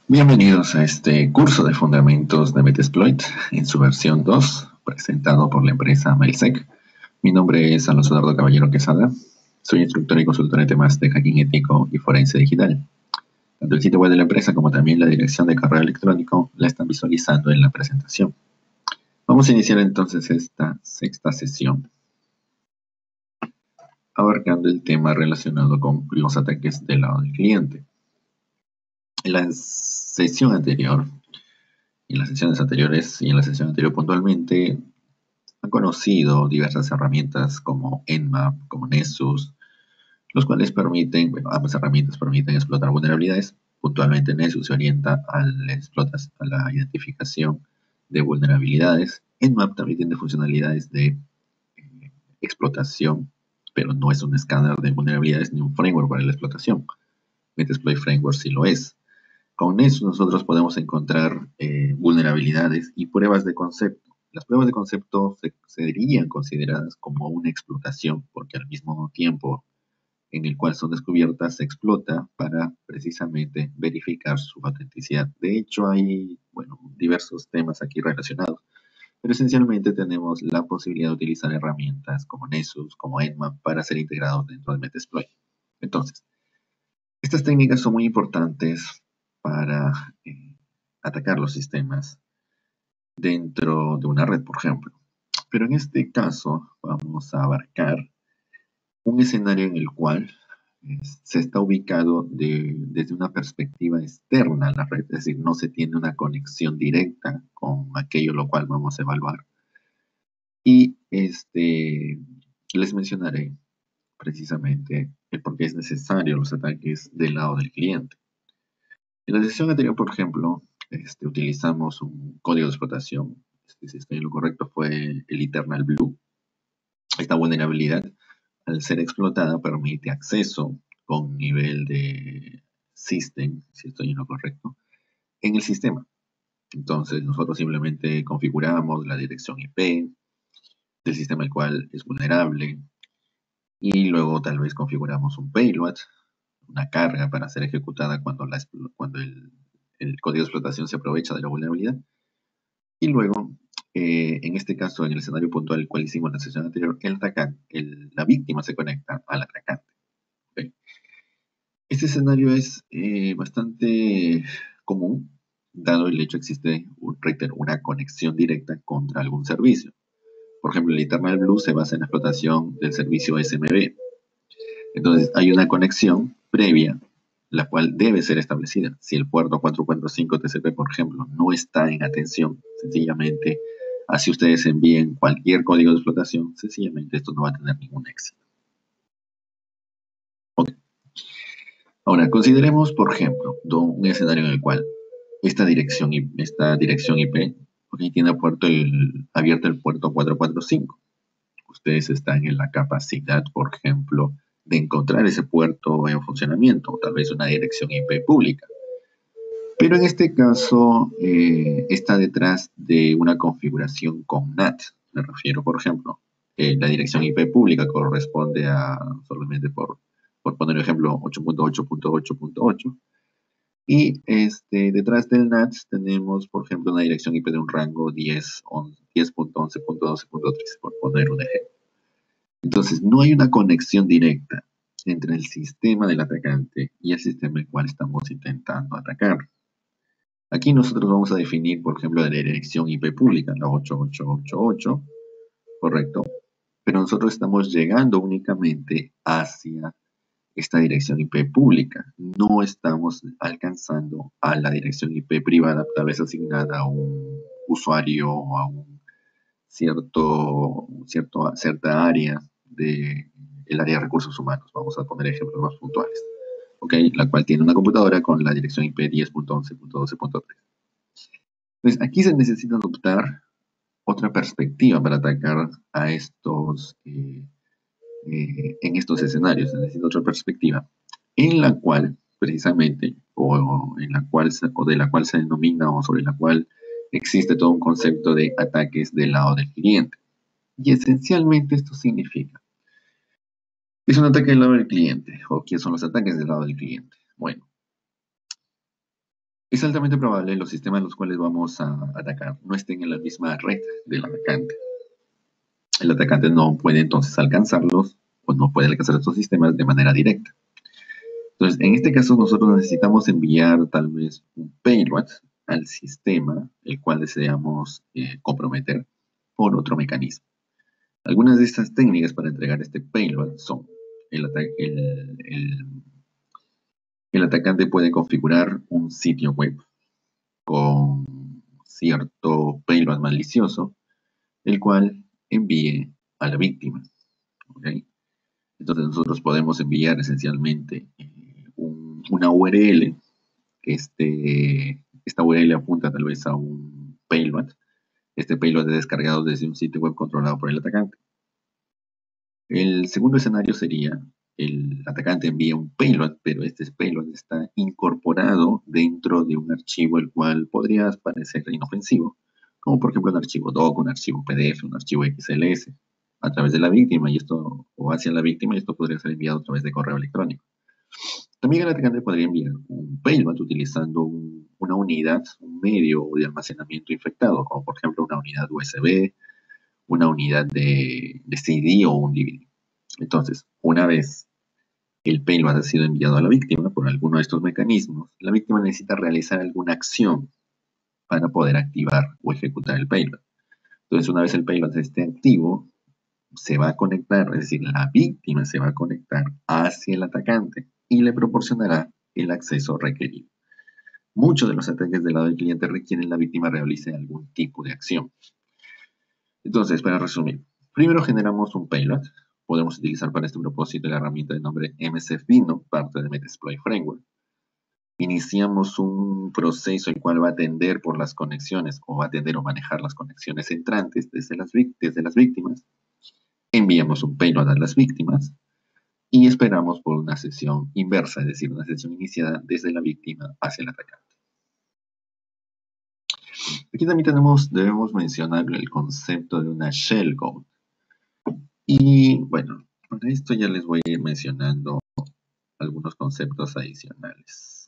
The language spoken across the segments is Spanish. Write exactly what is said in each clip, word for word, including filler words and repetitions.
Bienvenidos a este curso de fundamentos de Metasploit en su versión dos, presentado por la empresa Mailsec. Mi nombre es Alonso Eduardo Caballero Quesada. Soy instructor y consultor en temas de hacking ético y forense digital. Tanto el sitio web de la empresa como también la dirección de correo electrónico la están visualizando en la presentación. Vamos a iniciar entonces esta sexta sesión, abarcando el tema relacionado con los ataques del lado del cliente. En la sesión anterior, en las sesiones anteriores y en la sesión anterior puntualmente, han conocido diversas herramientas como Nmap, como Nessus, los cuales permiten, bueno, ambas herramientas permiten explotar vulnerabilidades. Puntualmente Nessus se orienta a la, explotas, a la identificación de vulnerabilidades. Nmap también tiene funcionalidades de eh, explotación, pero no es un escáner de vulnerabilidades ni un framework para la explotación. Metasploit Framework sí lo es. Con Nessus nosotros podemos encontrar eh, vulnerabilidades y pruebas de concepto. Las pruebas de concepto se, serían consideradas como una explotación, porque al mismo tiempo en el cual son descubiertas se explota para precisamente verificar su autenticidad. De hecho, hay bueno, diversos temas aquí relacionados, pero esencialmente tenemos la posibilidad de utilizar herramientas como Nessus, como Nmap, para ser integrados dentro de Metasploit. Entonces, estas técnicas son muy importantes para eh, atacar los sistemas dentro de una red, por ejemplo. Pero en este caso vamos a abarcar un escenario en el cual eh, se está ubicado de, desde una perspectiva externa a la red, es decir, no se tiene una conexión directa con aquello lo cual vamos a evaluar. Y este, les mencionaré precisamente el por qué es necesario los ataques del lado del cliente. En la sesión anterior, por ejemplo, este, utilizamos un código de explotación. Este, si estoy en lo correcto, fue el Eternal Blue. Esta vulnerabilidad, al ser explotada, permite acceso con nivel de system, si estoy en lo correcto, en el sistema. Entonces, nosotros simplemente configuramos la dirección I P del sistema el cual es vulnerable y luego tal vez configuramos un payload, una carga para ser ejecutada cuando, la, cuando el, el código de explotación se aprovecha de la vulnerabilidad. Y luego, eh, en este caso, en el escenario puntual el cual hicimos en la sesión anterior, el atacante, el, la víctima se conecta al atacante. ¿Okay? Este escenario es eh, bastante común, dado el hecho que existe un, reitero, una conexión directa contra algún servicio. Por ejemplo, el Eternal Blue se basa en la explotación del servicio S M B. Entonces, hay una conexión previa, la cual debe ser establecida. Si el puerto cuatrocientos cuarenta y cinco T C P, por ejemplo, no está en atención, sencillamente, así ustedes envíen cualquier código de explotación, sencillamente esto no va a tener ningún éxito. Okay. Ahora, consideremos, por ejemplo, un escenario en el cual esta dirección, esta dirección I P okay, tiene puerto el, abierto el puerto cuatrocientos cuarenta y cinco. Ustedes están en la capacidad, por ejemplo, de encontrar ese puerto en funcionamiento, o tal vez una dirección I P pública. Pero en este caso eh, está detrás de una configuración con N A T. Me refiero, por ejemplo, eh, la dirección I P pública corresponde a, solamente por, por poner el ejemplo, ocho punto ocho punto ocho punto ocho. Y este, detrás del N A T tenemos, por ejemplo, una dirección I P de un rango diez punto once punto doce punto tres, por poner un ejemplo. Entonces, no hay una conexión directa entre el sistema del atacante y el sistema el cual estamos intentando atacar. Aquí nosotros vamos a definir, por ejemplo, la dirección I P pública, la ocho ocho ocho ocho, correcto, pero nosotros estamos llegando únicamente hacia esta dirección I P pública. No estamos alcanzando a la dirección I P privada, tal vez asignada a un usuario o a un cierto, cierto, cierta área de el área de recursos humanos. Vamos a poner ejemplos más puntuales. ¿Okay? La cual tiene una computadora con la dirección I P diez punto once punto doce punto tres. Entonces, aquí se necesita adoptar otra perspectiva para atacar a estos, eh, eh, en estos escenarios. Se necesita otra perspectiva en la cual, precisamente, o, en la cual se, o de la cual se denomina, o sobre la cual existe todo un concepto de ataques del lado del cliente. Y esencialmente esto significa, es un ataque del lado del cliente, o qué son los ataques del lado del cliente. Bueno, Es altamente probable que los sistemas los cuales vamos a atacar no estén en la misma red del atacante. El atacante no puede entonces alcanzarlos o no puede alcanzar estos sistemas de manera directa. Entonces, en este caso nosotros necesitamos enviar tal vez un payload al sistema, el cual deseamos eh, comprometer por otro mecanismo. Algunas de estas técnicas para entregar este payload son el, el, el, el atacante puede configurar un sitio web con cierto payload malicioso, el cual envíe a la víctima. ¿Okay? Entonces nosotros podemos enviar esencialmente eh, un, una U R L, que este, esta U R L apunta tal vez a un payload. Este payload es descargado desde un sitio web controlado por el atacante. El segundo escenario sería el atacante envía un payload, pero este payload está incorporado dentro de un archivo el cual podría parecer inofensivo, como por ejemplo un archivo doc, un archivo P D F, un archivo X L S, a través de la víctima, y esto, o hacia la víctima, y esto podría ser enviado a través de correo electrónico. También el atacante podría enviar un payload utilizando un, una unidad, un medio de almacenamiento infectado, como por ejemplo una unidad U S B, una unidad de, de C D o un D V D. Entonces, una vez el payload ha sido enviado a la víctima por alguno de estos mecanismos, la víctima necesita realizar alguna acción para poder activar o ejecutar el payload. Entonces, una vez el payload esté activo, se va a conectar, es decir, la víctima se va a conectar hacia el atacante y le proporcionará el acceso requerido. Muchos de los ataques del lado del cliente requieren que la víctima realice algún tipo de acción. Entonces, para resumir, primero generamos un payload. Podemos utilizar para este propósito la herramienta de nombre M S F Vino, parte de Metasploit Framework. Iniciamos un proceso el cual va a atender por las conexiones, o va a atender o manejar las conexiones entrantes desde las, desde las víctimas. Enviamos un payload a las víctimas y esperamos por una sesión inversa, es decir, una sesión iniciada desde la víctima hacia el atacante. Aquí también tenemos, debemos mencionar el concepto de una shellcode. Y bueno, para esto ya les voy a ir mencionando algunos conceptos adicionales.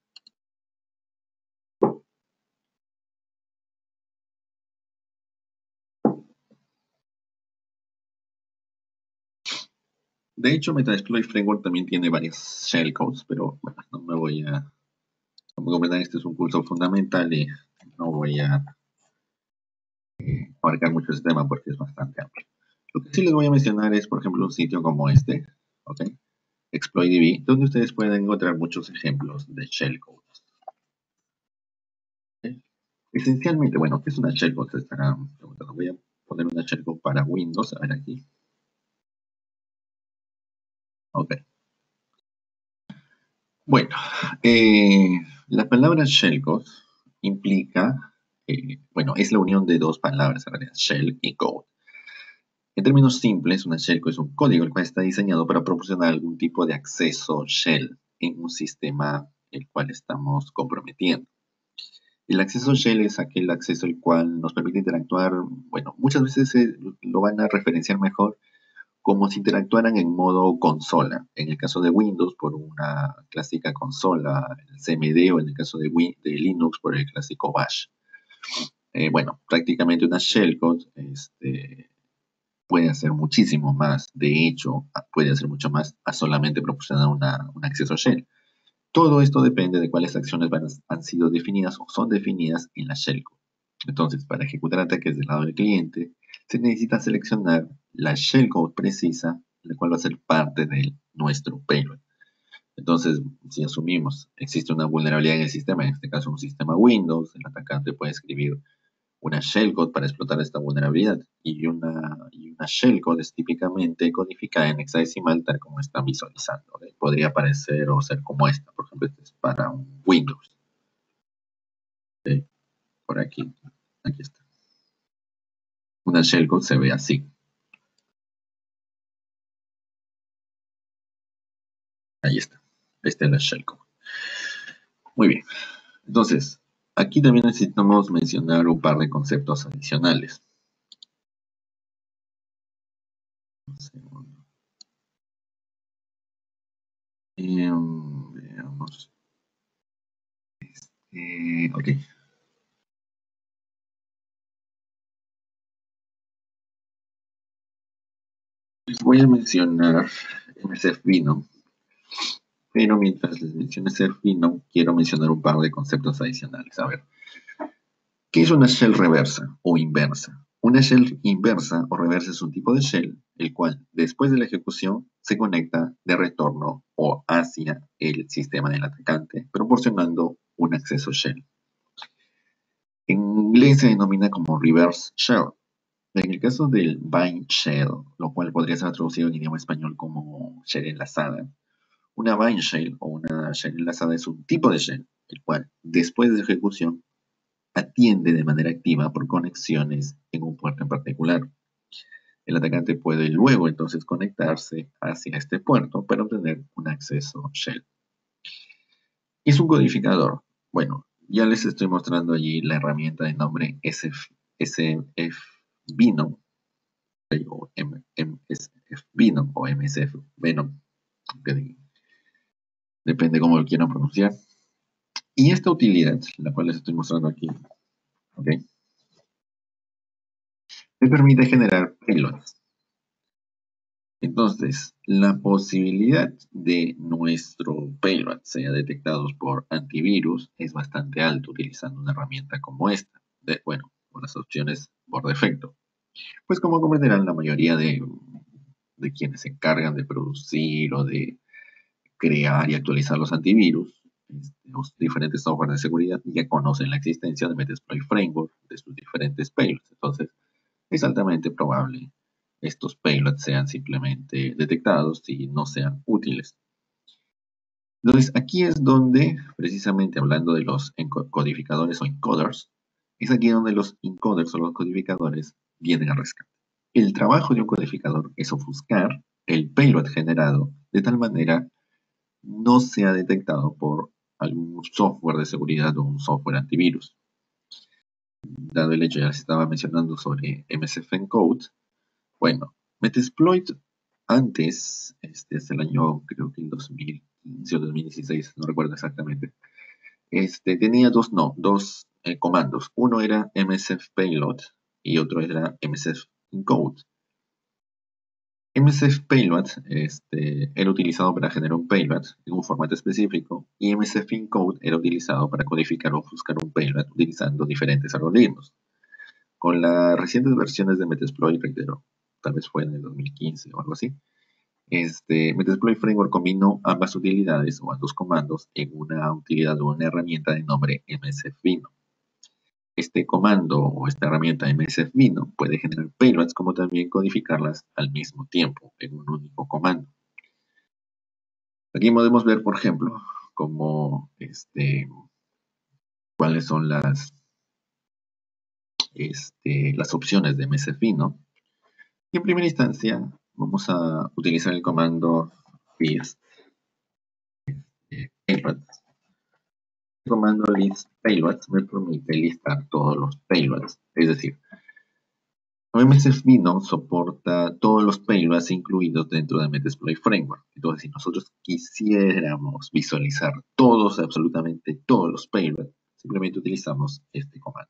De hecho, Metasploit Framework también tiene varias shellcodes, pero bueno, no me voy a... Como comprendan, este es un curso fundamental y no voy a eh, abarcar mucho este tema porque es bastante amplio. Lo que sí les voy a mencionar es, por ejemplo, un sitio como este, ¿ok? ExploitDB, donde ustedes pueden encontrar muchos ejemplos de shellcodes. ¿Okay? Esencialmente, bueno, ¿qué es una shellcode? Se estarán preguntando. Voy a poner una shellcode para Windows, a ver aquí. Ok. Bueno, eh, la palabra shellcode implica, eh, bueno, es la unión de dos palabras, en realidad, shell y code. En términos simples, una shellcode es un código el cual está diseñado para proporcionar algún tipo de acceso shell en un sistema el cual estamos comprometiendo. El acceso shell es aquel acceso el cual nos permite interactuar, bueno, muchas veces eh, lo van a referenciar mejor como si interactuaran en modo consola. En el caso de Windows, por una clásica consola, el C M D, o en el caso de, Win de Linux, por el clásico Bash. Eh, bueno, prácticamente una shellcode este, puede hacer muchísimo más. De hecho, puede hacer mucho más a solamente proporcionar una, un acceso shell. Todo esto depende de cuáles acciones van a, han sido definidas o son definidas en la shellcode. Entonces, para ejecutar ataques del lado del cliente, se necesita seleccionar la shellcode precisa, la cual va a ser parte de nuestro payload. Entonces, si asumimos existe una vulnerabilidad en el sistema, en este caso un sistema Windows, el atacante puede escribir una shellcode para explotar esta vulnerabilidad. Y una, y una shellcode es típicamente codificada en hexadecimal, tal como están visualizando. ¿Okay? Podría aparecer o ser como esta, por ejemplo, este es para un Windows. ¿Okay? Por aquí, aquí está. Una shellcode se ve así. Ahí está. Esta es la shellcode. Muy bien. Entonces, aquí también necesitamos mencionar un par de conceptos adicionales. Un segundo. Eh, veamos. Este. Eh, ok. Les voy a mencionar M S F Vino, pero mientras les menciono M S F Vino, quiero mencionar un par de conceptos adicionales. A ver, ¿qué es una shell reversa o inversa? Una shell inversa o reversa es un tipo de shell el cual, después de la ejecución, se conecta de retorno o hacia el sistema del atacante, proporcionando un acceso shell. En inglés se denomina como reverse shell. En el caso del bind shell, lo cual podría ser traducido en idioma español como shell enlazada, una bind shell o una shell enlazada es un tipo de shell, el cual, después de ejecución, atiende de manera activa por conexiones en un puerto en particular. El atacante puede luego entonces conectarse hacia este puerto para obtener un acceso shell. ¿Qué es un codificador? Bueno, ya les estoy mostrando allí la herramienta de nombre S F Vino o M S F Vino o M S F Venom, que depende cómo lo quieran pronunciar. Y esta utilidad, la cual les estoy mostrando aquí, ¿okay?, me permite generar payloads. Entonces, la posibilidad de nuestro payload sea detectado por antivirus es bastante alta utilizando una herramienta como esta. De, bueno, con las opciones por defecto. Pues como comprenderán, la mayoría de, de quienes se encargan de producir o de crear y actualizar los antivirus, los diferentes software de seguridad, ya conocen la existencia de Metasploit Framework, de sus diferentes payloads. Entonces, es altamente probable estos payloads sean simplemente detectados y no sean útiles. Entonces, aquí es donde, precisamente hablando de los codificadores o encoders, es aquí donde los encoders o los codificadores vienen a rescate. El trabajo de un codificador es ofuscar el payload generado de tal manera no sea detectado por algún software de seguridad o un software antivirus. Dado el hecho, ya les estaba mencionando sobre M S F Encode, bueno, Metasploit antes, este, hasta el año, creo que el dos mil quince o dos mil dieciséis, no recuerdo exactamente, este, tenía dos, no, dos eh, comandos. Uno era M S F Payload y otro era M S F Encode. M S F Payload este, era utilizado para generar un payload en un formato específico y M S F Encode era utilizado para codificar o ofuscar un payload utilizando diferentes algoritmos. Con las recientes versiones de Metasploit, reitero, tal vez fue en el dos mil quince o algo así, este, Metasploit Framework combinó ambas utilidades o ambos comandos en una utilidad o una herramienta de nombre M S F Vino. Este comando o esta herramienta M S F Vino puede generar payloads como también codificarlas al mismo tiempo en un único comando. Aquí podemos ver, por ejemplo, cómo, este, cuáles son las, este, las opciones de M S F Vino. Y en primera instancia, vamos a utilizar el comando list eh, payloads. El comando list payloads me permite listar todos los payloads. Es decir, M S F Vino soporta todos los payloads incluidos dentro de Metasploit Framework. Entonces, si nosotros quisiéramos visualizar todos, absolutamente todos los payloads, simplemente utilizamos este comando.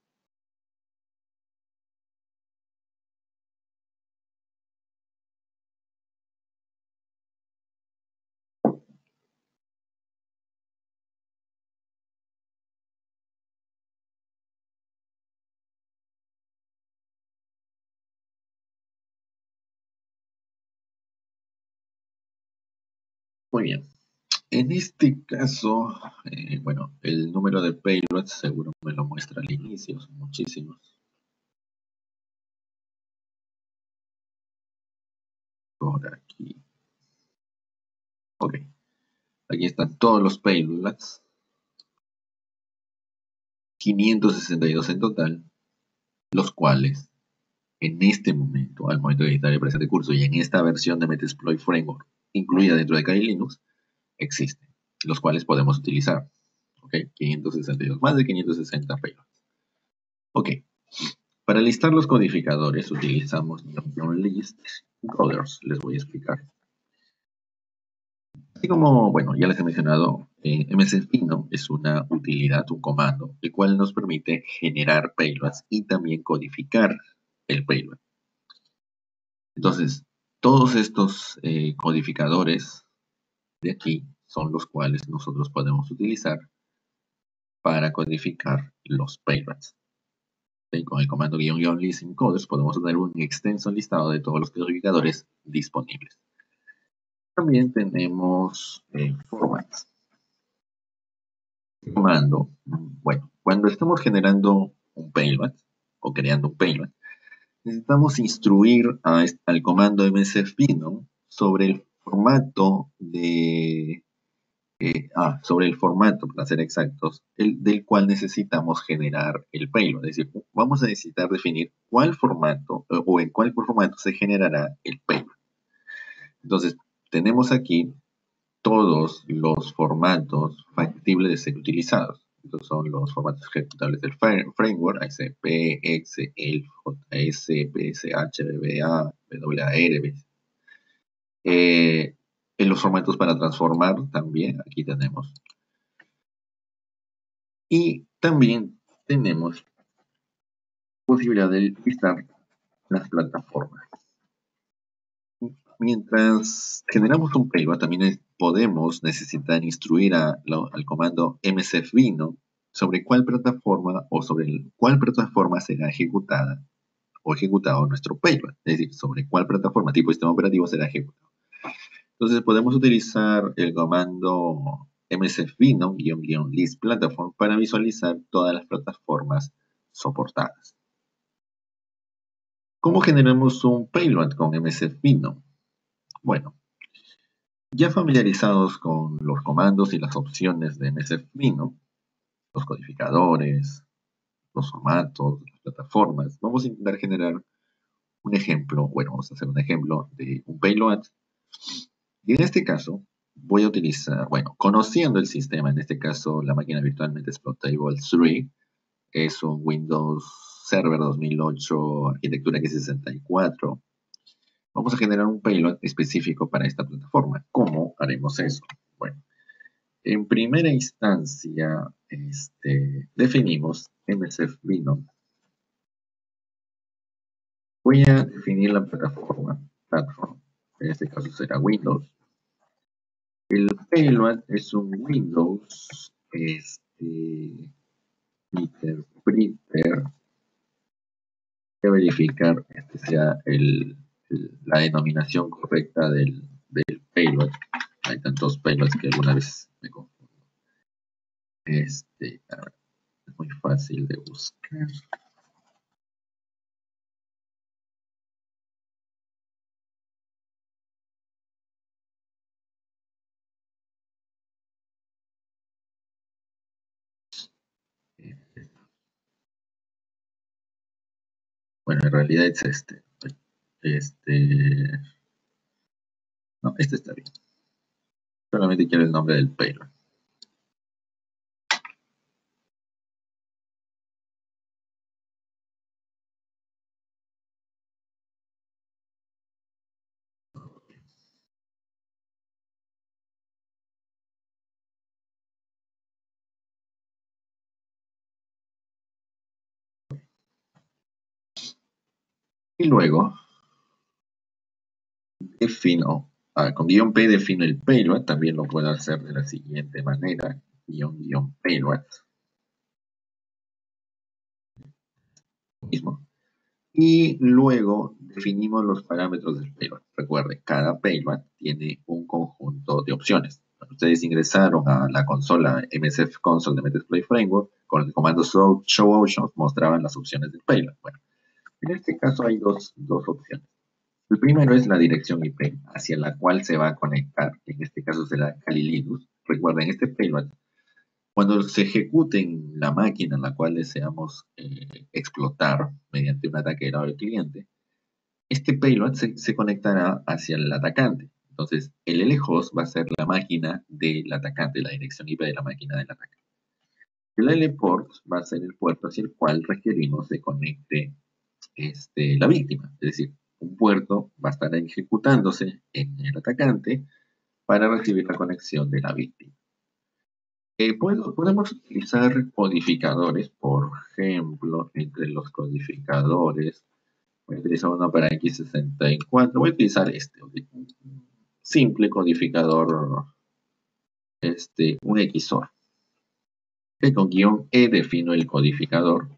Muy bien. En este caso, eh, bueno, el número de payloads seguro me lo muestra al inicio, son muchísimos. Por aquí. Ok. Aquí están todos los payloads. quinientos sesenta y dos en total, los cuales en este momento, al momento de editar el presente curso y en esta versión de Metasploit Framework, incluida dentro de Kali Linux, existen, los cuales podemos utilizar. Ok, quinientos sesenta y dos, más de quinientos sesenta payloads. Ok, para listar los codificadores utilizamos list encoders, les voy a explicar. Así como, bueno, ya les he mencionado, Eh, msfino es una utilidad, un comando, el cual nos permite generar payloads y también codificar el payload. Entonces, todos estos eh, codificadores de aquí son los cuales nosotros podemos utilizar para codificar los payloads. ¿Sí? Con el comando guión guión list encoders podemos tener un extenso listado de todos los codificadores disponibles. También tenemos eh, formats. Comando, bueno, cuando estamos generando un payload o creando un payload, necesitamos instruir a, al comando msfino sobre el formato de eh, ah, sobre el formato, para ser exactos, el, del cual necesitamos generar el payload. Es decir, vamos a necesitar definir cuál formato eh, o en cuál formato se generará el payload. Entonces, tenemos aquí todos los formatos factibles de ser utilizados. Estos son los formatos ejecutables del framework: A S P, Exe, ELF, J S, P S H, B B A, W A R. Eh, en los formatos para transformar también, aquí tenemos. Y también tenemos posibilidad de listar las plataformas. Mientras generamos un payload, también podemos necesitar instruir a, lo, al comando msfino sobre cuál plataforma o sobre el, cuál plataforma será ejecutada o ejecutado nuestro payload. Es decir, sobre cuál plataforma, tipo sistema operativo, será ejecutado. Entonces podemos utilizar el comando msfino guión guión list platform para visualizar todas las plataformas soportadas. ¿Cómo generamos un payload con msfino? Bueno, ya familiarizados con los comandos y las opciones de msfino, los codificadores, los formatos, las plataformas, vamos a intentar generar un ejemplo. Bueno, vamos a hacer un ejemplo de un payload. Y en este caso, voy a utilizar, bueno, conociendo el sistema, en este caso la máquina virtualmente explotable tres, es un Windows Server dos mil ocho, arquitectura x sesenta y cuatro. Vamos a generar un payload específico para esta plataforma. ¿Cómo haremos eso? Bueno, en primera instancia, este, definimos msfino. Voy a definir la plataforma, platform. En este caso será Windows. El payload es un Windows este, interpreter. Voy a verificar que sea el, el, la denominación correcta del, del payload. Hay tantos payloads que alguna vez me confundo. Este, a ver, es muy fácil de buscar. Bueno, en realidad es este. Este. No, este está bien. Solamente quiero el nombre del payload. Y luego defino, ah, con guión P defino el payload. También lo puedo hacer de la siguiente manera: guión guión payload. Mismo. Y luego definimos los parámetros del payload. Recuerden, cada payload tiene un conjunto de opciones. Cuando ustedes ingresaron a la consola msf console de Metasploit Framework, con el comando show, show options mostraban las opciones del payload. Bueno, en este caso hay dos, dos opciones. El primero es la dirección I P hacia la cual se va a conectar. En este caso será Kali Linux. Recuerden, este payload, cuando se ejecute en la máquina en la cual deseamos eh, explotar mediante un ataque grado del cliente, este payload se, se conectará hacia el atacante. Entonces, el L host va a ser la máquina del atacante, la dirección I P de la máquina del atacante. El L port va a ser el puerto hacia el cual requerimos se conecte este, la víctima. Es decir, un puerto va a estar ejecutándose en el atacante para recibir la conexión de la víctima. Eh, puedo- podemos utilizar codificadores, por ejemplo, entre los codificadores. Voy a utilizar uno para equis sesenta y cuatro. Voy a utilizar este, ok, un simple codificador, este, un equis or. Ok, con guión E defino el codificador.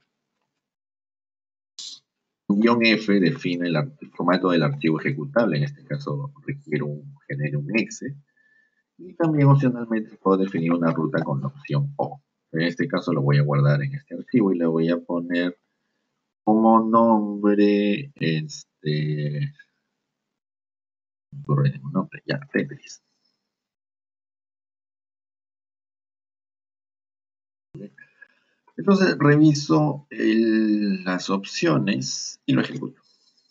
Un guión F define el, ar- el formato del archivo ejecutable. En este caso requiere un, genere un exe. Y también opcionalmente puedo definir una ruta con la opción O. En este caso lo voy a guardar en este archivo y le voy a poner como nombre, este, un nombre, ya, Tetris. Entonces reviso el- las opciones y lo ejecuto.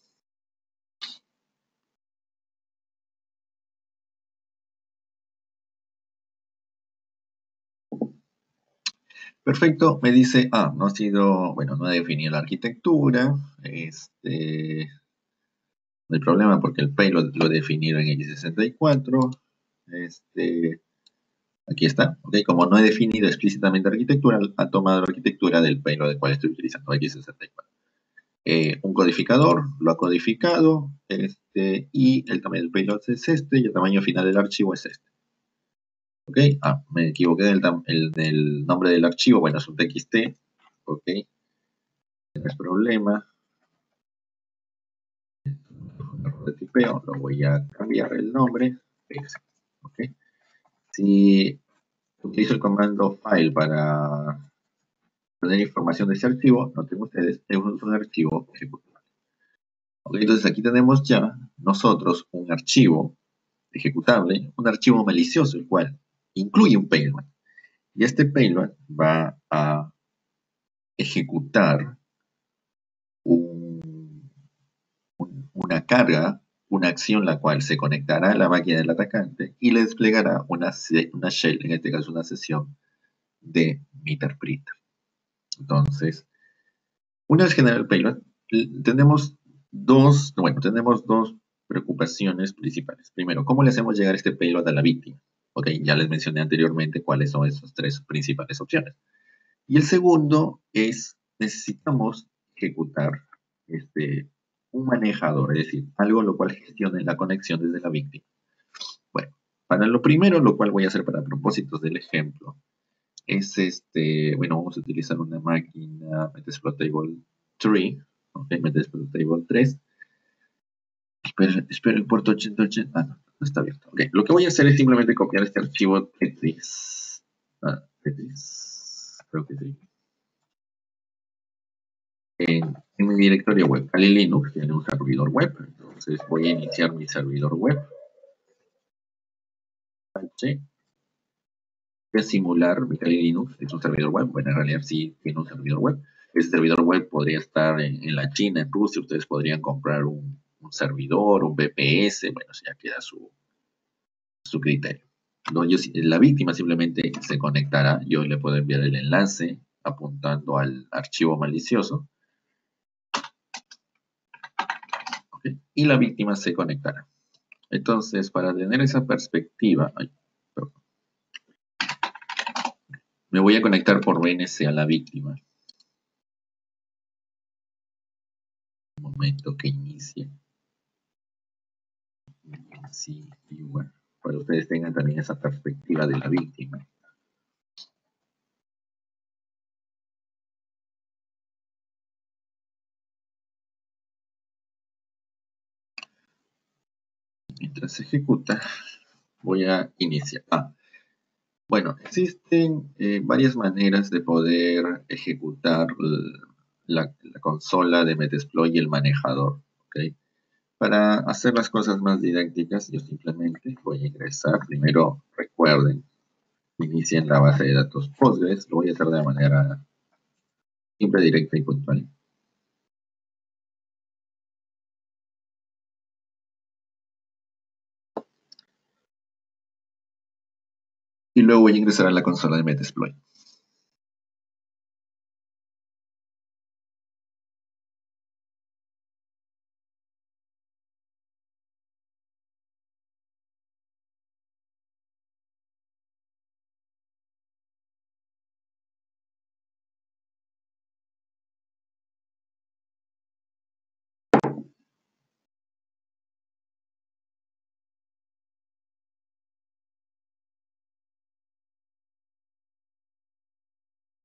Perfecto, me dice, ah, no ha sido, bueno, no he definido la arquitectura, este, no hay problema porque el payload lo he definido en equis sesenta y cuatro, este, aquí está, ¿ok? Como no he definido explícitamente arquitectura, ha tomado la arquitectura del payload del cual estoy utilizando, equis sesenta y cuatro. Eh, un codificador lo ha codificado, este, y el tamaño del payload es este, y el tamaño final del archivo es este. ¿Ok? Ah, me equivoqué del, el, del nombre del archivo, bueno, es un txt, ¿ok? No es problema. Error de tipeo, lo voy a cambiar el nombre, ¿ok? Si utilizo el comando file para tener información de ese archivo, noten ustedes, es un archivo ejecutable. Okay, entonces aquí tenemos ya nosotros un archivo ejecutable, un archivo malicioso, el cual incluye un payload. Y este payload va a ejecutar un, un, una carga, una acción la cual se conectará a la máquina del atacante y le desplegará una, una shell, en este caso una sesión de MeterPreter. Entonces, una vez generado el payload, tenemos dos, bueno, tenemos dos preocupaciones principales. Primero, ¿cómo le hacemos llegar este payload a la víctima? Ok, ya les mencioné anteriormente cuáles son esas tres principales opciones. Y el segundo es, necesitamos ejecutar este, un manejador, es decir, algo lo cual gestione la conexión desde la víctima. Bueno, para lo primero, lo cual voy a hacer para propósitos del ejemplo, es este, bueno, vamos a utilizar una máquina Metasploitable tres, ok, Metasploitable tres. Espera, espera, el puerto ochenta ochenta, ah, no, no está abierto. Ok, lo que voy a hacer es simplemente copiar este archivo Tetris. Ah, Tetris, creo que sí. En, en mi directorio web, Kali Linux tiene un servidor web, entonces voy a iniciar mi servidor web. H, voy a simular mi Kali Linux, es un servidor web, bueno, en realidad sí tiene un servidor web. Ese servidor web podría estar en, en la China, en Rusia, ustedes podrían comprar un, un servidor, un V P S, bueno, ya queda su, su criterio. No, yo, la víctima simplemente se conectará, yo le puedo enviar el enlace apuntando al archivo malicioso, ¿okay? Y la víctima se conectará. Entonces, para tener esa perspectiva, ay, me voy a conectar por V N C a la víctima. Un momento que inicie. Sí, y bueno, para que ustedes tengan también esa perspectiva de la víctima. Mientras se ejecuta, voy a iniciar. Ah, bueno, existen eh, varias maneras de poder ejecutar la, la consola de Metasploit y el manejador. ¿Okay? Para hacer las cosas más didácticas, yo simplemente voy a ingresar. Primero, recuerden, inicien la base de datos Postgres. Lo voy a hacer de manera simple, directa y puntual. Y luego voy a ingresar a la consola de Metasploit.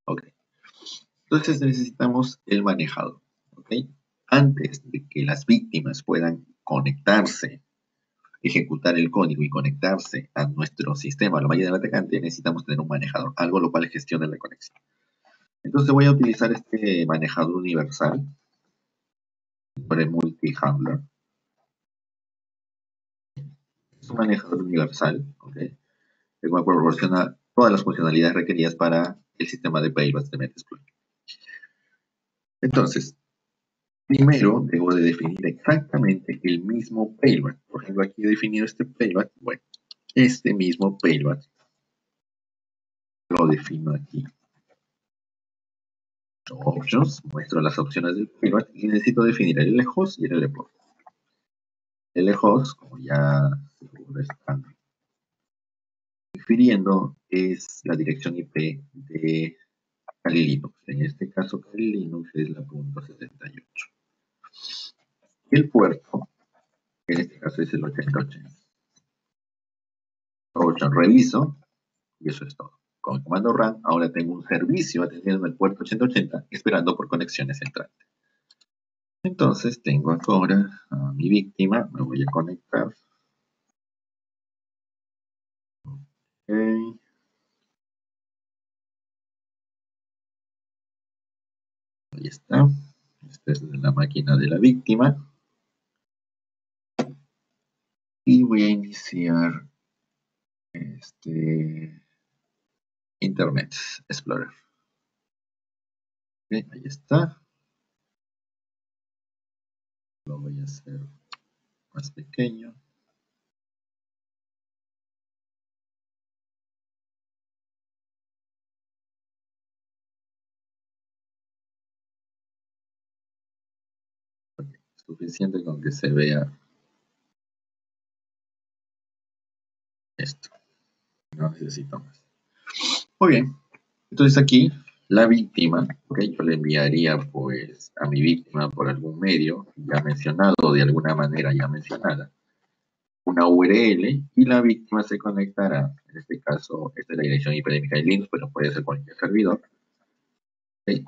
Ok. Entonces necesitamos el manejador. ¿Ok? Antes de que las víctimas puedan conectarse, ejecutar el código y conectarse a nuestro sistema, a la malla del atacante, necesitamos tener un manejador, algo lo cual gestione la conexión. Entonces voy a utilizar este manejador universal por el multi-handler. Es un manejador universal, ¿ok? El cual proporciona todas las funcionalidades requeridas para el sistema de payloads de Metasploit. Entonces, primero debo de definir exactamente el mismo payload. Por ejemplo, aquí he definido este payload. Bueno, este mismo payload lo defino aquí. Options, muestro las opciones del payload y necesito definir el L host y el L port. El L host, como ya seguro están refiriendo, es la dirección I P de Kali Linux. En este caso, Kali Linux es la punto setenta y ocho. El puerto, en este caso es el ochenta ochenta. Option, reviso y eso es todo. Con el comando run, ahora tengo un servicio atendiendo el puerto ochenta ochenta esperando por conexiones entrantes. Entonces tengo ahora a mi víctima, me voy a conectar. Okay. Ahí está. Esta es la máquina de la víctima. Y voy a iniciar este Internet Explorer. Okay, ahí está. Lo voy a hacer más pequeño. Okay, suficiente con que se vea esto. No necesito más. Muy bien. Entonces aquí la víctima, okay, yo le enviaría pues a mi víctima por algún medio ya mencionado o de alguna manera ya mencionada una U R L y la víctima se conectará. En este caso, esta es la dirección I P de mi Linux, pero puede ser cualquier servidor. Okay.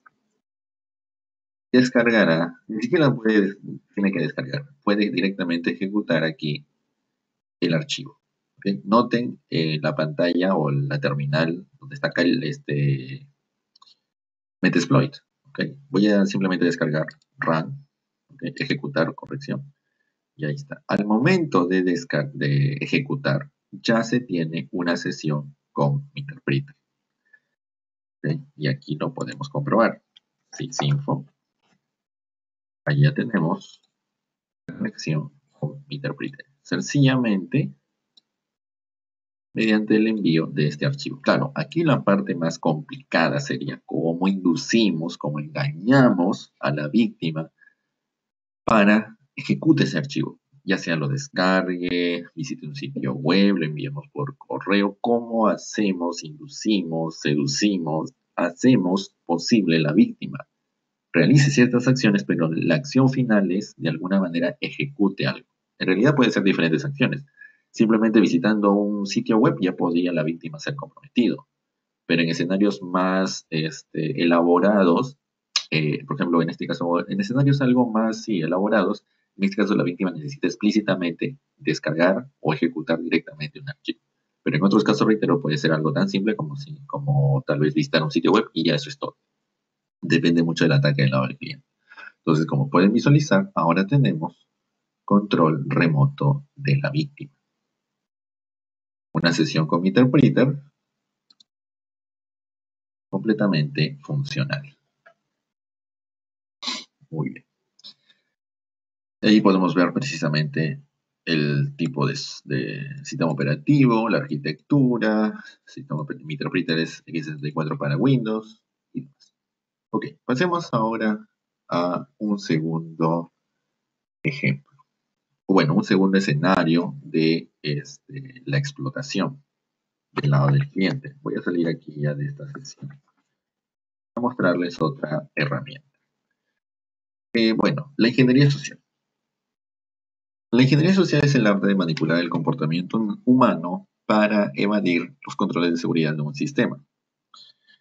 Descargará, ni siquiera puede, tiene que descargar, puede directamente ejecutar aquí el archivo. ¿Okay? Noten eh, la pantalla o la terminal donde está acá el este, Metasploit. ¿Okay? Voy a simplemente descargar run, ¿okay? Ejecutar, corrección, y ahí está. Al momento de, de ejecutar, ya se tiene una sesión con Interpreter. ¿Okay? Y aquí lo podemos comprobar. Sysinfo. Ahí ya tenemos la conexión con Interpreter. Sencillamente mediante el envío de este archivo. Claro, aquí la parte más complicada sería cómo inducimos, cómo engañamos a la víctima para ejecute ese archivo, ya sea lo descargue, visite un sitio web, lo enviamos por correo. ¿Cómo hacemos, inducimos, seducimos, hacemos posible la víctima realice ciertas acciones, pero la acción final es, de alguna manera, ejecute algo? En realidad pueden ser diferentes acciones. Simplemente visitando un sitio web ya podría la víctima ser comprometido. Pero en escenarios más este, elaborados, eh, por ejemplo, en este caso, en escenarios algo más sí, elaborados, en este caso la víctima necesita explícitamente descargar o ejecutar directamente un archivo. Pero en otros casos, reitero, puede ser algo tan simple como, si, como tal vez visitar un sitio web y ya eso es todo. Depende mucho del ataque del lado del cliente. Entonces, como pueden visualizar, ahora tenemos control remoto de la víctima. Una sesión con Interpreter completamente funcional. Muy bien. Ahí podemos ver precisamente el tipo de, de sistema operativo, la arquitectura, sistema Interpreter es equis sesenta y cuatro para Windows y demás. Ok, pasemos ahora a un segundo ejemplo. Bueno, un segundo escenario de este, la explotación del lado del cliente. Voy a salir aquí ya de esta sesión a mostrarles otra herramienta. Eh, bueno, la ingeniería social. La ingeniería social es el arte de manipular el comportamiento humano para evadir los controles de seguridad de un sistema.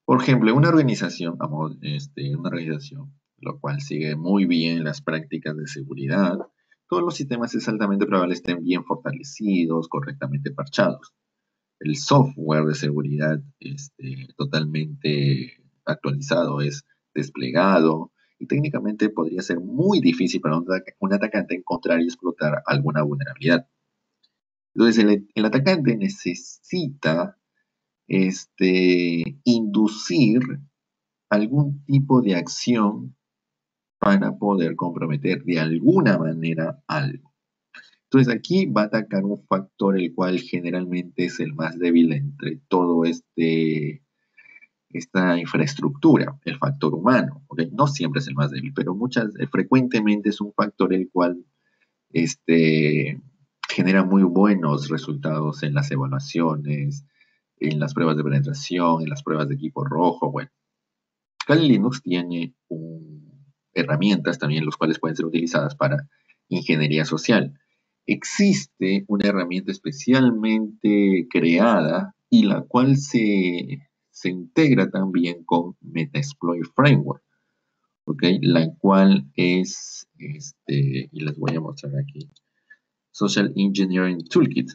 Por ejemplo, en una organización, vamos, este, una organización, lo cual sigue muy bien las prácticas de seguridad, todos los sistemas es altamente probable estén bien fortalecidos, correctamente parchados. El software de seguridad este, totalmente actualizado es desplegado y técnicamente podría ser muy difícil para un, un atacante encontrar y explotar alguna vulnerabilidad. Entonces, el, el atacante necesita este, inducir algún tipo de acción para poder comprometer de alguna manera algo. Entonces aquí va a atacar un factor el cual generalmente es el más débil entre todo este esta infraestructura, el factor humano, ¿okay? No siempre es el más débil, pero muchas, eh, frecuentemente es un factor el cual este, genera muy buenos resultados en las evaluaciones, en las pruebas de penetración, en las pruebas de equipo rojo. Bueno, Kali Linux tiene un, herramientas también los cuales pueden ser utilizadas para ingeniería social. Existe una herramienta especialmente creada y la cual se, se integra también con Metasploit Framework, ¿ok? La cual es, este, y les voy a mostrar aquí, Social Engineering Toolkit.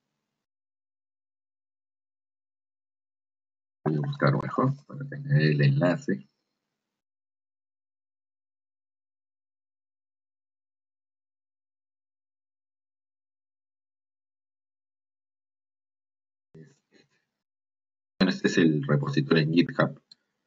Voy a buscar mejor para tener el enlace. Bueno, este es el repositorio en GitHub.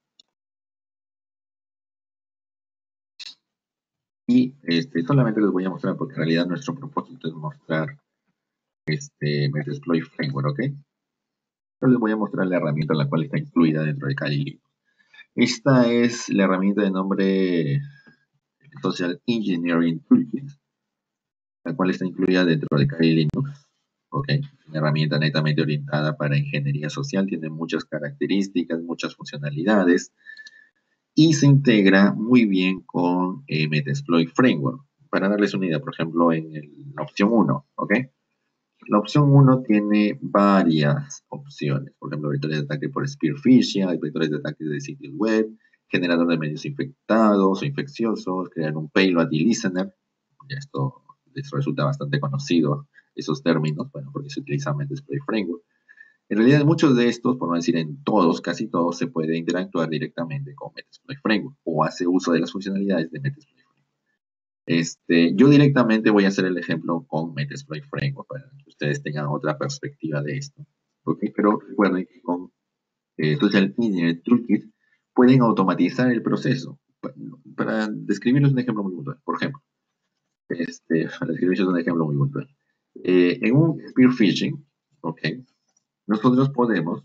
Y este, solamente les voy a mostrar, porque en realidad nuestro propósito es mostrar este Metasploit Framework, ¿ok? Yo les voy a mostrar la herramienta la cual está incluida dentro de Kali Linux. Esta es la herramienta de nombre Social Engineering Toolkit, la cual está incluida dentro de Kali Linux. ¿Ok? Una herramienta netamente orientada para ingeniería social, tiene muchas características, muchas funcionalidades y se integra muy bien con eh, Metasploit Framework. Para darles una idea, por ejemplo, en el, la opción uno, ¿ok? La opción uno tiene varias opciones, por ejemplo, vectores de ataque por spear phishing, hay vectores de ataque de sitios web, generador de medios infectados o infecciosos, crear un payload y listener. Ya esto les resulta bastante conocido, esos términos, bueno, porque se utiliza Metasploit Framework. En realidad, muchos de estos, por no decir en todos, casi todos, se puede interactuar directamente con Metasploit Framework o hace uso de las funcionalidades de Metasploit Framework. Este, yo directamente voy a hacer el ejemplo con Metasploit Framework para que ustedes tengan otra perspectiva de esto. ¿Okay? Pero recuerden que con eh, Social Engineering Toolkit pueden automatizar el proceso. Para, para describirles un ejemplo muy puntual, por ejemplo, este, para describirles un ejemplo muy puntual. Eh, en un spear phishing, okay, nosotros podemos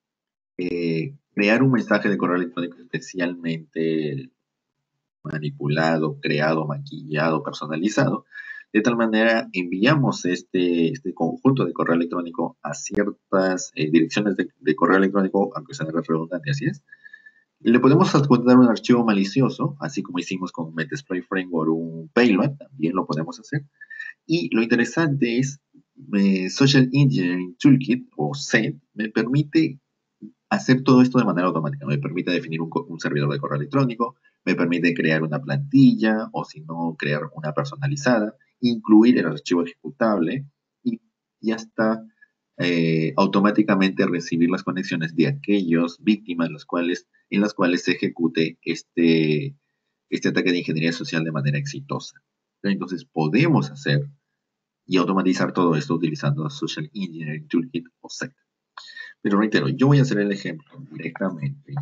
eh, crear un mensaje de correo electrónico especialmente manipulado, creado, maquillado, personalizado. De tal manera, enviamos este, este conjunto de correo electrónico a ciertas eh, direcciones de, de, correo electrónico, aunque sea redundante, así es. Le podemos adjuntar un archivo malicioso, así como hicimos con Metasploit Framework un payload, también lo podemos hacer. Y lo interesante es, eh, Social Engineering Toolkit, o S E T, me permite hacer todo esto de manera automática. Me permite definir un, un, servidor de correo electrónico, me permite crear una plantilla o si no, crear una personalizada, incluir el archivo ejecutable y, y hasta eh, automáticamente recibir las conexiones de aquellas víctimas las cuales, en las cuales se ejecute este, este ataque de ingeniería social de manera exitosa. Entonces podemos hacer y automatizar todo esto utilizando Social Engineering Toolkit o S E T. Pero reitero, yo voy a hacer el ejemplo directamente.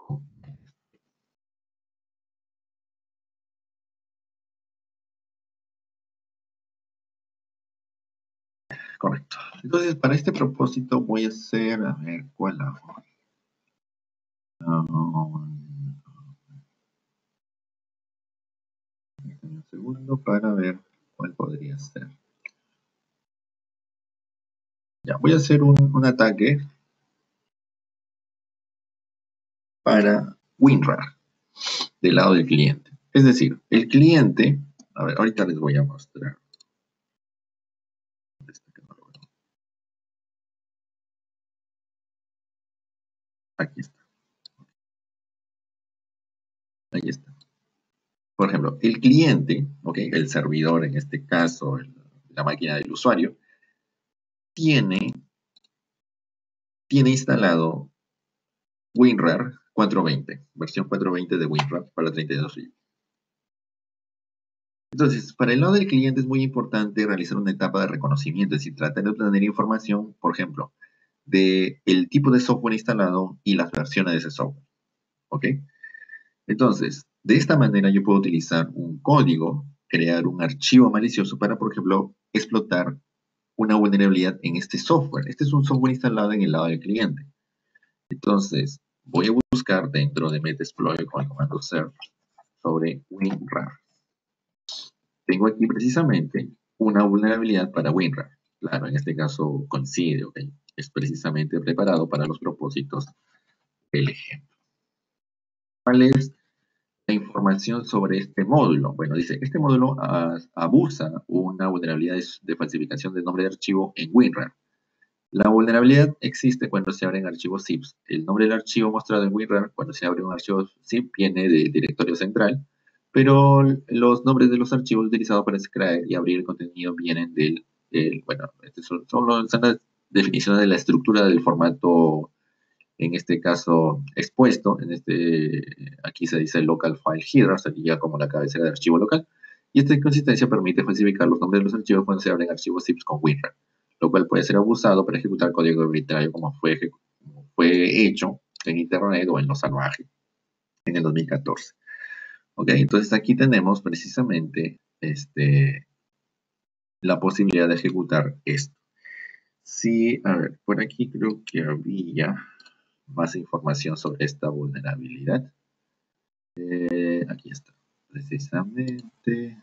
Correcto. Entonces, para este propósito voy a hacer, a ver, ¿cuál hago? Um, un segundo para ver cuál podría ser. Ya, voy a hacer un, un ataque para WinRAR del lado del cliente. Es decir, el cliente, a ver, ahorita les voy a mostrar. Aquí está. Ahí está. Por ejemplo, el cliente, okay, el servidor en este caso, el, la máquina del usuario, tiene, tiene instalado WinRAR cuatrocientos veinte, versión cuatrocientos veinte de WinRAR para treinta y dos bits. Entonces, para el lado del cliente es muy importante realizar una etapa de reconocimiento, es decir, tratar de obtener información, por ejemplo, del tipo de software instalado y las versiones de ese software. ¿Ok? Entonces, de esta manera yo puedo utilizar un código, crear un archivo malicioso para, por ejemplo, explotar una vulnerabilidad en este software. Este es un software instalado en el lado del cliente. Entonces, voy a buscar dentro de Metasploit con el comando search sobre WinRAR. Tengo aquí precisamente una vulnerabilidad para WinRAR. Claro, en este caso coincide, ¿ok? Es precisamente preparado para los propósitos del ejemplo. ¿Cuál es la información sobre este módulo? Bueno, dice, este módulo abusa una vulnerabilidad de falsificación del nombre de archivo en WinRAR. La vulnerabilidad existe cuando se abren archivos zips. El nombre del archivo mostrado en WinRAR, cuando se abre un archivo zip, viene del directorio central, pero los nombres de los archivos utilizados para extraer y abrir el contenido vienen del, del bueno, este son, son, los, son las definiciones de la estructura del formato, en este caso expuesto, en este, aquí se dice local file header, sería como la cabecera de archivo local, y esta inconsistencia permite falsificar los nombres de los archivos cuando se abren archivos zips con WinRAR, lo cual puede ser abusado para ejecutar código arbitrario como fue, como fue hecho en Internet o en lo salvaje en el dos mil catorce. Ok, entonces aquí tenemos precisamente este, la posibilidad de ejecutar esto. Sí, a ver, por aquí creo que había más información sobre esta vulnerabilidad. Eh, aquí está, precisamente.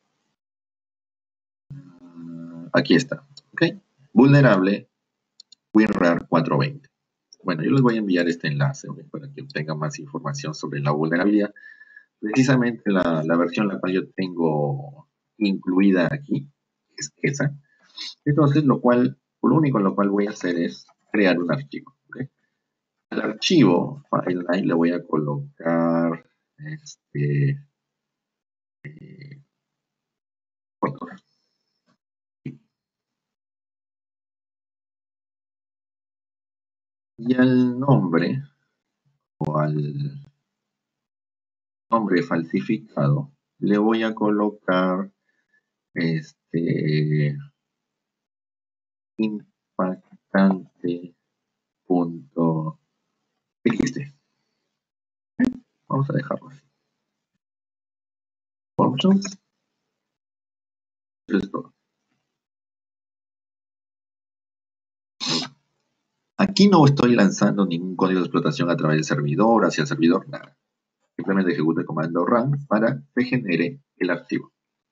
Uh, aquí está, ok. Vulnerable WinRAR cuatrocientos veinte. Bueno, yo les voy a enviar este enlace, ¿okay? Para que obtengan más información sobre la vulnerabilidad. Precisamente la, la versión la cual yo tengo incluida aquí es esa. Entonces, lo cual, lo único en lo cual voy a hacer es crear un archivo. ¿Okay? Al archivo, file, le voy a colocar este, eh, fotos. Y al nombre, o al nombre falsificado, le voy a colocar este impactante.txt. Vamos a dejarlo así. Options. Eso es todo. Aquí no estoy lanzando ningún código de explotación a través del servidor, hacia el servidor, nada. Simplemente ejecuto el comando run para que genere el archivo.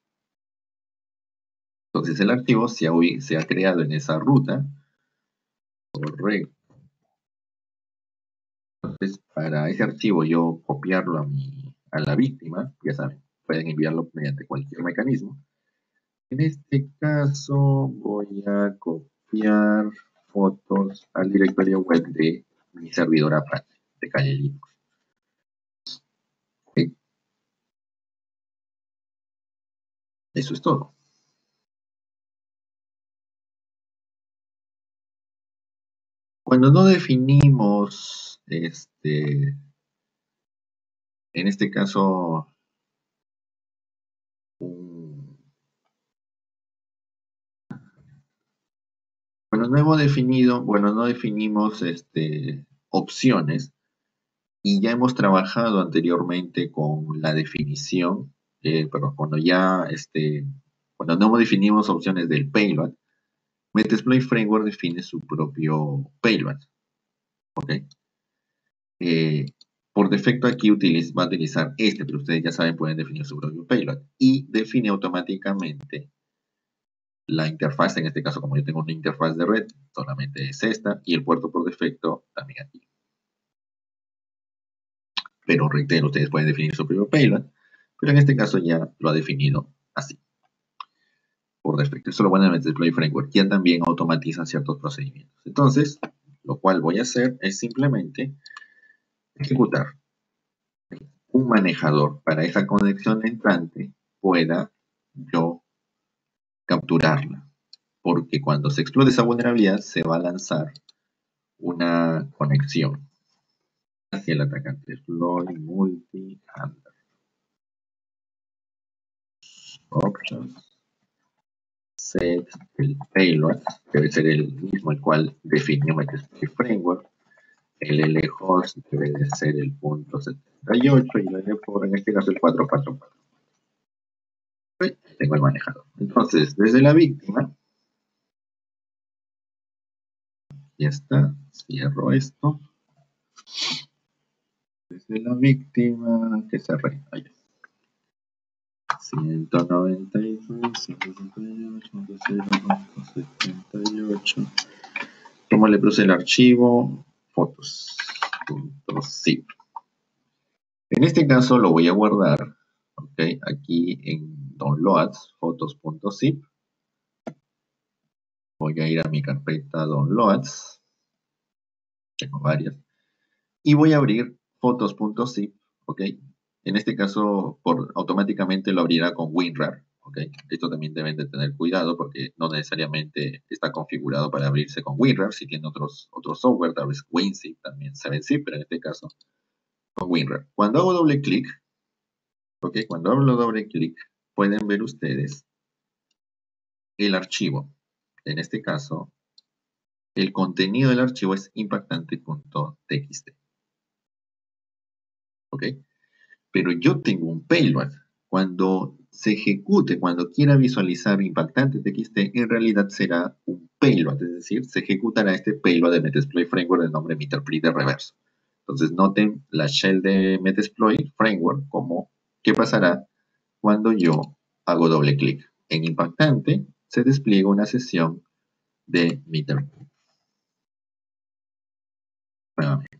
Entonces el archivo se ha, se ha creado en esa ruta. Correcto. Entonces, para ese archivo yo copiarlo a, mi, a la víctima, ya saben, pueden enviarlo mediante cualquier mecanismo. En este caso voy a copiar fotos al directorio web de mi servidor Apache, de Kali Linux. ¿Okay? Eso es todo. Cuando no definimos, este, en este caso, un, cuando no hemos definido, bueno, no definimos este, opciones, y ya hemos trabajado anteriormente con la definición, eh, pero cuando ya, este, cuando no definimos opciones del payload, Metasploit Framework define su propio payload. ¿Ok? Eh, por defecto aquí utiliza, va a utilizar este, pero ustedes ya saben, pueden definir su propio payload. Y define automáticamente la interfaz, en este caso como yo tengo una interfaz de red, solamente es esta, y el puerto por defecto también aquí. Pero reitero, ustedes pueden definir su propio payload, pero en este caso ya lo ha definido así, por defecto. Esto lo van a Metasploit Framework, ya también automatiza ciertos procedimientos. Entonces, lo cual voy a hacer es simplemente ejecutar un manejador para esa conexión entrante pueda yo capturarla. Porque cuando se explote esa vulnerabilidad se va a lanzar una conexión hacia el atacante. Exploit multi-handler. Options. Set el payload, debe ser el mismo el cual definió Metasploit Framework. El L host debe de ser el punto setenta y ocho y el L por en este caso el cuatrocientos cuarenta y cuatro. Tengo el manejador. Entonces, desde la víctima, ya está, cierro esto. Desde la víctima, que cerré, ahí está. ciento noventa y tres, ciento setenta y ocho, ciento setenta y ocho. ¿Cómo le puse el archivo? Fotos.zip. En este caso lo voy a guardar, ¿ok? Aquí en downloads, fotos.zip. Voy a ir a mi carpeta downloads. Tengo varias. Y voy a abrir fotos.zip, ¿ok? En este caso, por, automáticamente lo abrirá con WinRAR, ¿ok? Esto también deben de tener cuidado porque no necesariamente está configurado para abrirse con WinRAR. Si tiene otros, otros software, tal vez WinZip, también seven zip, pero en este caso con WinRAR. Cuando hago doble clic, ¿ok? Cuando hago doble clic, pueden ver ustedes el archivo. En este caso, el contenido del archivo es impactante.txt. ¿Ok? Pero yo tengo un payload. Cuando se ejecute, cuando quiera visualizar impactante.txt, en realidad será un payload, es decir, se ejecutará este payload de Metasploit Framework de nombre Meterpreter reverso. Entonces noten la shell de Metasploit Framework como qué pasará cuando yo hago doble clic. En impactante se despliega una sesión de Meterpreter. Nuevamente.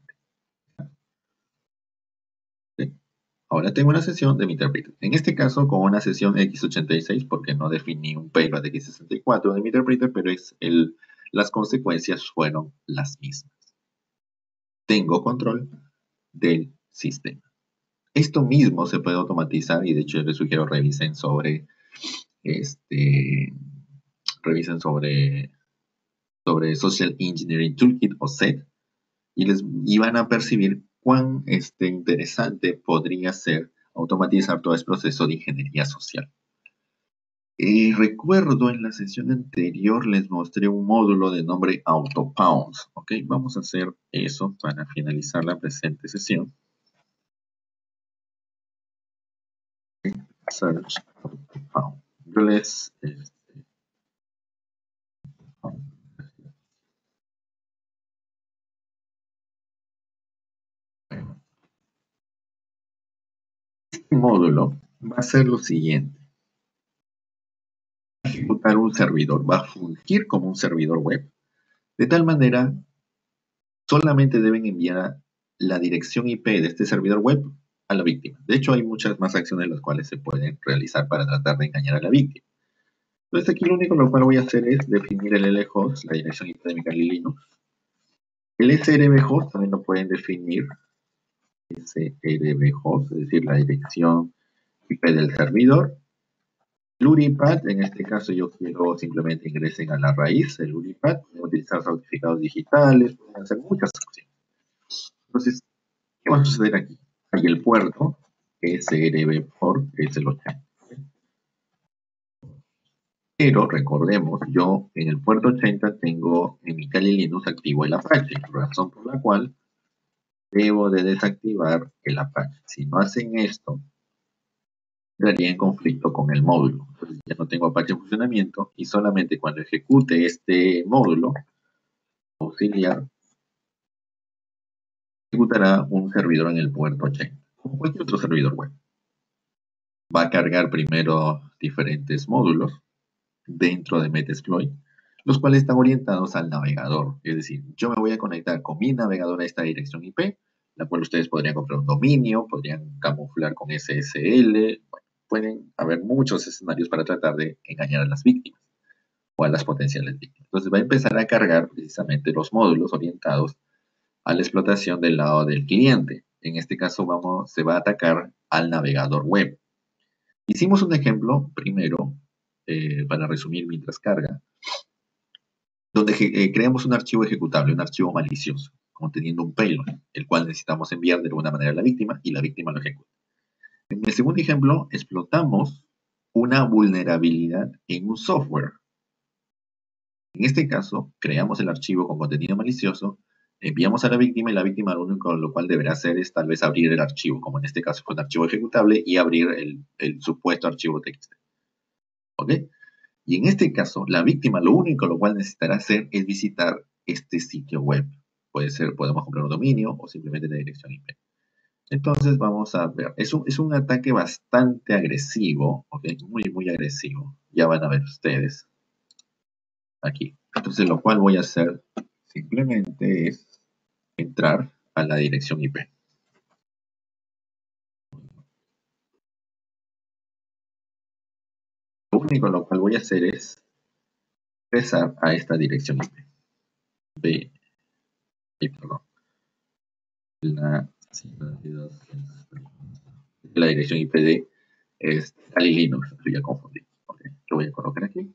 ¿Sí? Ahora tengo una sesión de Meterpreter. En este caso con una sesión equis ochenta y seis porque no definí un payload de equis sesenta y cuatro de Meterpreter, pero es el, las consecuencias fueron las mismas. Tengo control del sistema. Esto mismo se puede automatizar y de hecho les sugiero revisen sobre este revisen sobre sobre Social Engineering Toolkit o S E T y, les, y van a percibir cuán este, interesante podría ser automatizar todo este proceso de ingeniería social. Eh, recuerdo en la sesión anterior les mostré un módulo de nombre AutoPounds. Ok, vamos a hacer eso para finalizar la presente sesión. Search AutoPound. Yo les... Este, este módulo va a ser lo siguiente. Va a ejecutar un servidor, va a fungir como un servidor web. De tal manera, solamente deben enviar la dirección I P de este servidor web a la víctima. De hecho, hay muchas más acciones las cuales se pueden realizar para tratar de engañar a la víctima. Entonces, aquí lo único lo cual voy a hacer es definir el L host, la dirección I P de mi Kali Linux. El S R B host también lo pueden definir. S R B host, es decir, la dirección I P del servidor. El U R I P A D, en este caso yo quiero simplemente ingresen a la raíz, el U R I P A D, pueden utilizar certificados digitales, pueden hacer muchas cosas. Entonces, ¿qué va a suceder aquí? Hay el puerto, S R B port, es el ochenta. Pero recordemos, yo en el puerto ochenta tengo en mi Kali Linux activo el Apache, razón por la cual debo de desactivar el Apache. Si no hacen esto, entraría en conflicto con el módulo. Entonces ya no tengo Apache en funcionamiento y solamente cuando ejecute este módulo auxiliar, ejecutará un servidor en el puerto ochenta, como cualquier otro servidor web. Va a cargar primero diferentes módulos dentro de Metasploit, los cuales están orientados al navegador. Es decir, yo me voy a conectar con mi navegador a esta dirección I P, la cual ustedes podrían comprar un dominio, podrían camuflar con S S L, bueno, pueden haber muchos escenarios para tratar de engañar a las víctimas o a las potenciales víctimas. Entonces va a empezar a cargar precisamente los módulos orientados a la explotación del lado del cliente. en este caso vamos, se va a atacar al navegador web. Hicimos un ejemplo primero, eh, para resumir mientras carga, donde eh, creamos un archivo ejecutable, un archivo malicioso, conteniendo un payload, el cual necesitamos enviar de alguna manera a la víctima y la víctima lo ejecuta. En el segundo ejemplo, explotamos una vulnerabilidad en un software. En este caso, creamos el archivo con contenido malicioso, enviamos a la víctima y la víctima lo único lo cual deberá hacer es tal vez abrir el archivo, como en este caso fue un archivo ejecutable, y abrir el, el supuesto archivo T X T. ¿Ok? Y en este caso, la víctima lo único lo cual necesitará hacer es visitar este sitio web. Puede ser, podemos comprar un dominio o simplemente la dirección I P. Entonces vamos a ver, es un, es un ataque bastante agresivo, ¿ok? Muy, muy agresivo. Ya van a ver ustedes aquí. Entonces lo cual voy a hacer simplemente es entrar a la dirección I P. Lo único lo cual voy a hacer es ingresar a esta dirección I P. B, eh, perdón. La, sí, la dirección I P de es Kali Linux, estoy ya confundido. Okay, lo voy a colocar aquí.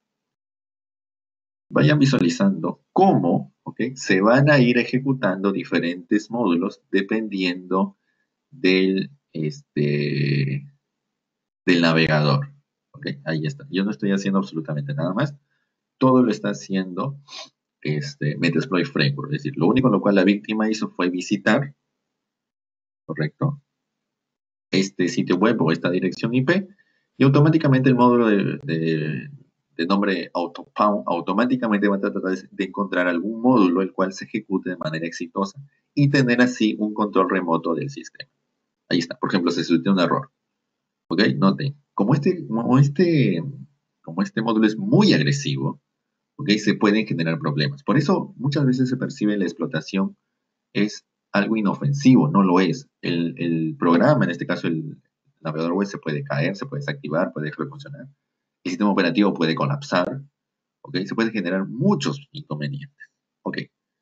Vayan visualizando cómo, okay, se van a ir ejecutando diferentes módulos dependiendo del, este, del navegador. Okay, ahí está. Yo no estoy haciendo absolutamente nada más. Todo lo está haciendo este, Metasploit Framework. Es decir, lo único lo cual la víctima hizo fue visitar, correcto, este sitio web o esta dirección I P y automáticamente el módulo de, de, de nombre AutoPound automáticamente va a tratar de encontrar algún módulo el cual se ejecute de manera exitosa y tener así un control remoto del sistema. Ahí está. Por ejemplo, se sucedió un error. ¿Ok? Noten, como este, como este, como este módulo es muy agresivo, ¿ok? Se pueden generar problemas. Por eso muchas veces se percibe la explotación es algo inofensivo, no lo es. El, el programa, en este caso el navegador web, se puede caer, se puede desactivar, puede dejar de funcionar. El sistema operativo puede colapsar, ¿ok? Se pueden generar muchos inconvenientes, ¿ok?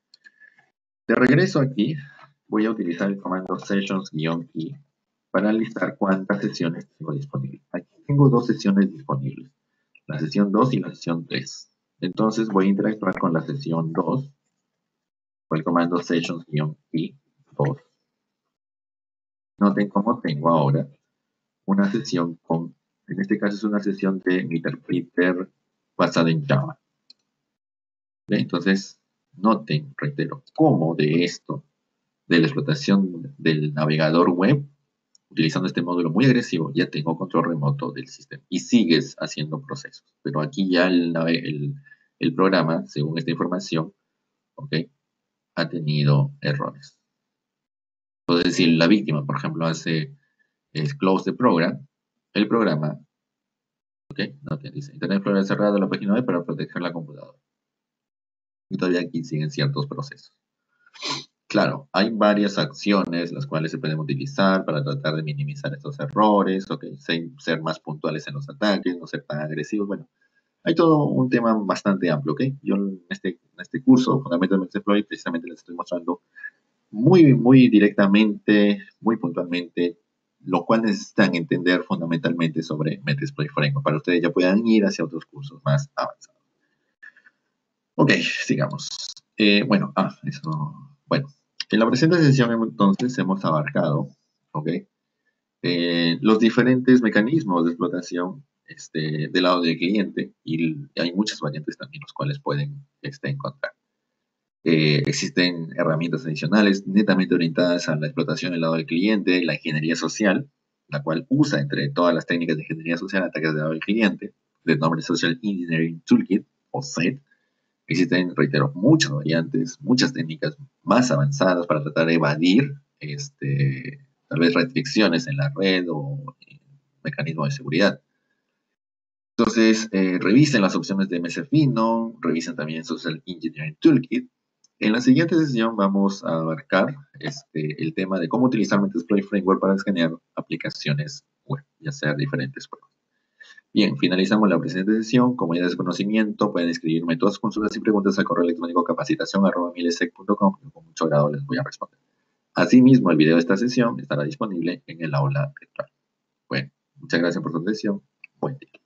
De regreso aquí, voy a utilizar el comando sessions-i para listar cuántas sesiones tengo disponibles. Aquí tengo dos sesiones disponibles, la sesión dos y la sesión tres. Entonces voy a interactuar con la sesión dos, con el comando sessions-i dos. Noten cómo tengo ahora una sesión con, en este caso es una sesión de Interpreter basada en Java. ¿Ve? Entonces, noten, reitero, cómo de esto, de la explotación del navegador web, utilizando este módulo muy agresivo, ya tengo control remoto del sistema y sigues haciendo procesos. Pero aquí ya el, el, el programa, según esta información, ¿okay?, ha tenido errores. Entonces, si la víctima, por ejemplo, hace es close the program, el programa, ok, no te dice Internet Explorer cerrado la página web para proteger la computadora. Y todavía aquí siguen ciertos procesos. Claro, hay varias acciones las cuales se pueden utilizar para tratar de minimizar estos errores, ok, ser, ser más puntuales en los ataques, no ser tan agresivos. Bueno, hay todo un tema bastante amplio, ok. Yo en este, en este curso, fundamentalmente Exploit, precisamente les estoy mostrando muy, muy directamente, muy puntualmente, lo cual necesitan entender fundamentalmente sobre Metasploit Framework, para ustedes ya puedan ir hacia otros cursos más avanzados. Ok, sigamos. Eh, bueno, ah, eso, bueno, en la presente sesión entonces hemos abarcado, ok, eh, los diferentes mecanismos de explotación este, del lado del cliente, y hay muchas variantes también los cuales pueden este, encontrar. Eh, existen herramientas adicionales netamente orientadas a la explotación del lado del cliente, la ingeniería social, la cual usa entre todas las técnicas de ingeniería social ataques del lado del cliente, de nombre Social Engineering Toolkit, o S E T. Existen, reitero, muchas variantes, muchas técnicas más avanzadas para tratar de evadir este, tal vez restricciones en la red o en mecanismos de seguridad. Entonces, eh, revisen las opciones de M S Fino, revisen también Social Engineering Toolkit. En la siguiente sesión vamos a abarcar este, el tema de cómo utilizar Metasploit Framework para escanear aplicaciones web, ya sea diferentes pruebas. Bien, finalizamos la presente sesión. Como ya de conocimiento, pueden escribirme todas sus consultas y preguntas al correo electrónico capacitación arroba milesec punto com, que con mucho agrado les voy a responder. Asimismo, el video de esta sesión estará disponible en el aula virtual. Bueno, muchas gracias por su atención. Buen día.